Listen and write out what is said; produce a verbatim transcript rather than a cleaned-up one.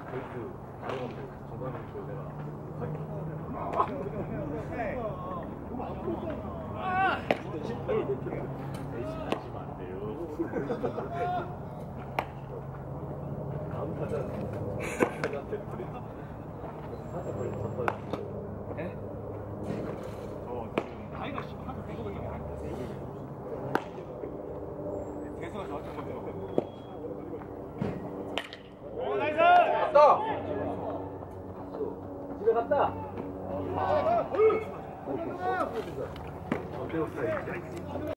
그 다른 중간에 그 내가 대신 안 돼요. 다음 타자 살짝 걸리 섰어요. 네? 저 지금 나이가 하도 대구밖에 안 됐어요. 대수가 저한테 먼저. 오 나이스! 갔다. 집에 갔다. 아,